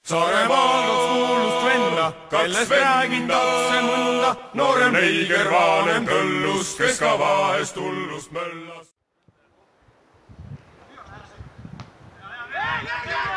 Saaremaal kaks kuulust venna, kellest räägin tatse mõnda, noorem neiger, vanem kõllus, kes ka vahest hullust möllas.